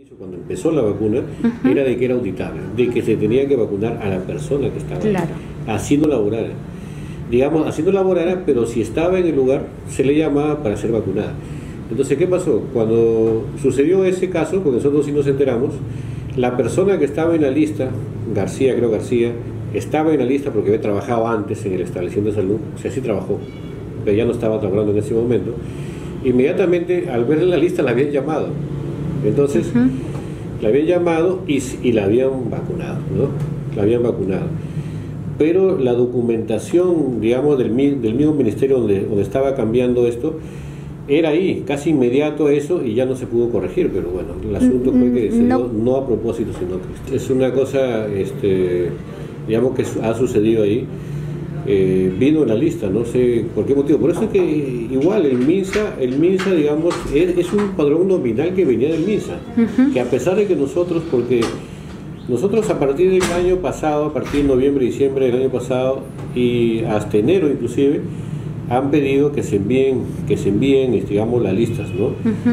Cuando empezó la vacuna, era de que era auditable, de que se tenía que vacunar a la persona que estaba así no laborara. Digamos, así no laborara, pero si estaba en el lugar, se le llamaba para ser vacunada. Entonces, ¿qué pasó? Cuando sucedió ese caso, porque nosotros sí nos enteramos, la persona que estaba en la lista, García, estaba en la lista porque había trabajado antes en el establecimiento de salud, o sea, sí trabajó, pero ya no estaba trabajando en ese momento. Inmediatamente, al ver la lista, la habían llamado. Entonces, la habían llamado y la habían vacunado, ¿no? La habían vacunado. Pero la documentación, digamos, del mismo ministerio donde estaba cambiando esto, era ahí, casi inmediato eso, y ya no se pudo corregir, pero bueno, el asunto fue que se dio no a propósito, sino que es una cosa, digamos, que ha sucedido ahí. Vino en la lista, no sé por qué motivo. Por eso es que igual el MINSA, digamos, es un padrón nominal que venía del MINSA, que a pesar de que nosotros, porque nosotros a partir del año pasado, a partir de noviembre, diciembre del año pasado y hasta enero inclusive, han pedido que se envíen, digamos, las listas, ¿no?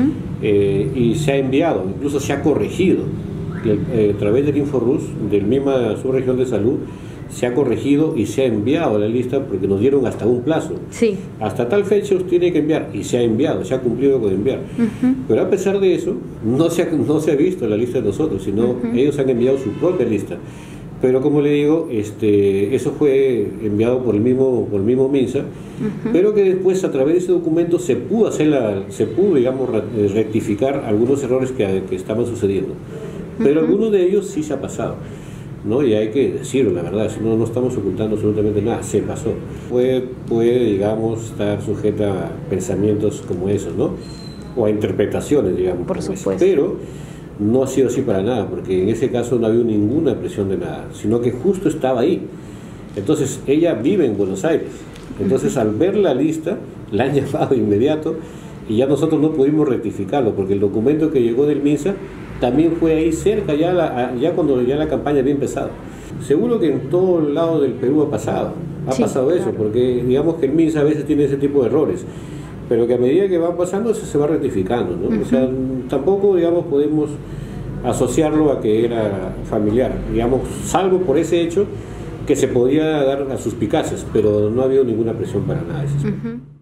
Y se ha enviado, incluso se ha corregido a través del Inforrus, del misma subregión de salud, se ha corregido y se ha enviado a la lista porque nos dieron hasta un plazo. Sí. Hasta tal fecha usted tiene que enviar, y se ha enviado, se ha cumplido con enviar. Pero a pesar de eso, no se ha visto la lista de nosotros, sino ellos han enviado su propia lista. Pero como le digo, eso fue enviado por el mismo MINSA, pero que después a través de ese documento se pudo digamos, rectificar algunos errores que estaban sucediendo. Pero algunos de ellos sí se ha pasado, ¿no? Y hay que decirlo, la verdad, no estamos ocultando absolutamente nada, se pasó. Puede, digamos, estar sujeta a pensamientos como esos, ¿no? O a interpretaciones, digamos. Por supuesto. Pero no ha sido así para nada, porque en ese caso no había ninguna presión de nada, sino que justo estaba ahí. Entonces, ella vive en Buenos Aires. Entonces, al ver la lista, la han llamado de inmediato y ya nosotros no pudimos rectificarlo, porque el documento que llegó del MINSA también fue ahí cerca, ya cuando ya la campaña había empezado. Seguro que en todo el lado del Perú ha pasado eso, porque digamos que el MINSA a veces tiene ese tipo de errores, pero que a medida que va pasando eso se va rectificando, ¿no? O sea, tampoco, digamos, podemos asociarlo a que era familiar, digamos, salvo por ese hecho que se podía dar a suspicacias, pero no ha habido ninguna presión para nada de eso.